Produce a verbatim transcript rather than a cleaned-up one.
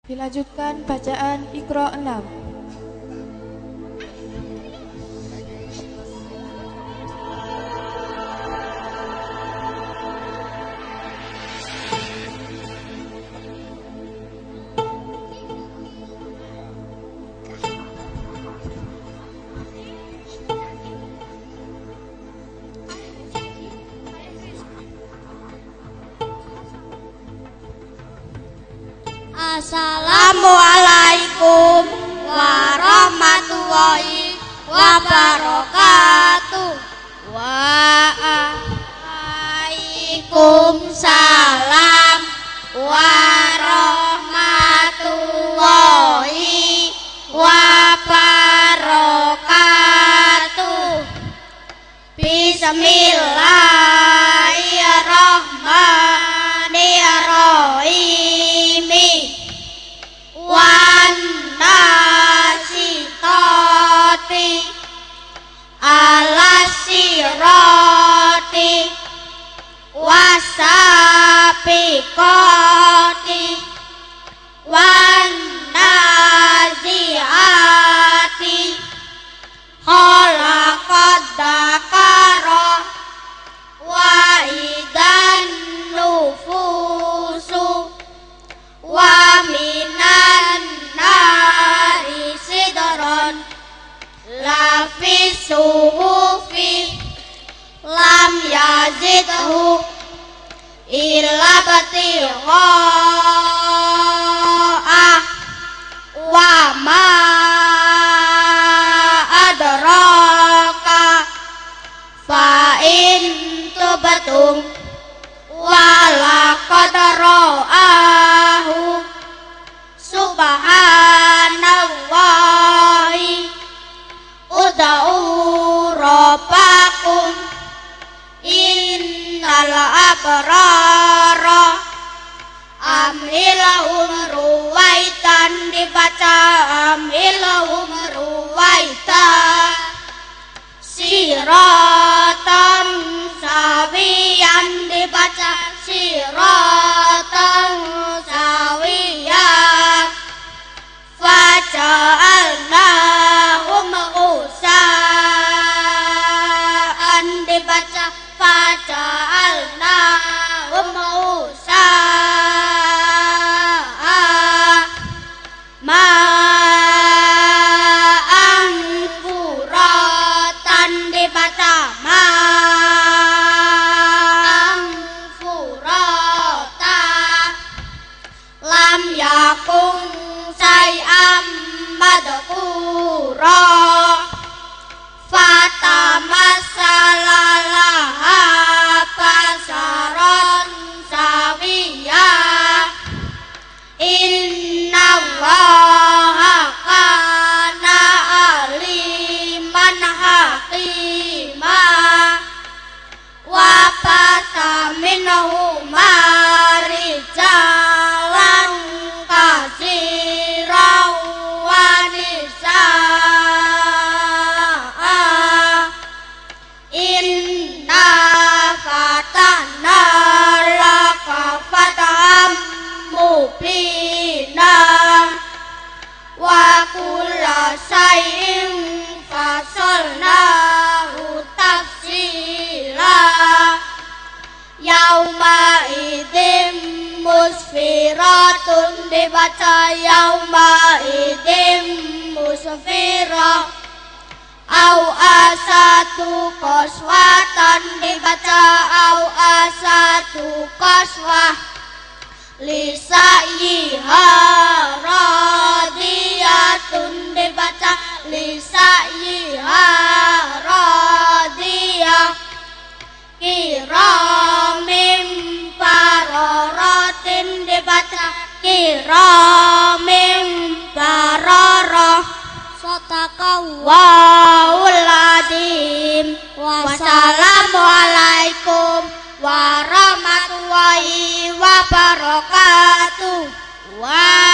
Dilanjutkan bacaan Iqra enam. Assalamualaikum warahmatullahi wabarakatuh. Waalaikumsalam warahmatullahi wabarakatuh. Bismillahirrahmanirrahim. Wan nasitati ala sirati wasabiqati wan naziati khalaqad dakara wa idan nufusu wa minan nari sidron lafis suhufi lam yazidhu illa batigha'a wa ma adraka fa in tubtum wa laqad ra'ahu subhanallahi ud'u rabbakum innal abrara amilahum ruwaitan dibaca amilahum ruwaitan siratan sawiyan dibaca siratan sawiyan faja'alnahum usa'an dibaca faja'alnahum usa'an ma'an furatan dibaca ma'an furatan lam yakun say'am madhkura fatamassalaha basaran sawiya innallaha kana aliman hakima wa basa minhuma rijalan katsiran wa nisaa inna fatahna laka fathan mubina wa kulla shay'in fasalnahu tafsila yauma idzin musfiratun dibaca yauma idzin musfirah au asatu qaswatan dibaca au asatu qaswah lisaiha radiyatun dibaca lisaiha radiyah kiramim bararatin dibaca kiramim bararah sadaqallahul adzim. Wassalamualaikum warahmatullahi wabarakatuh.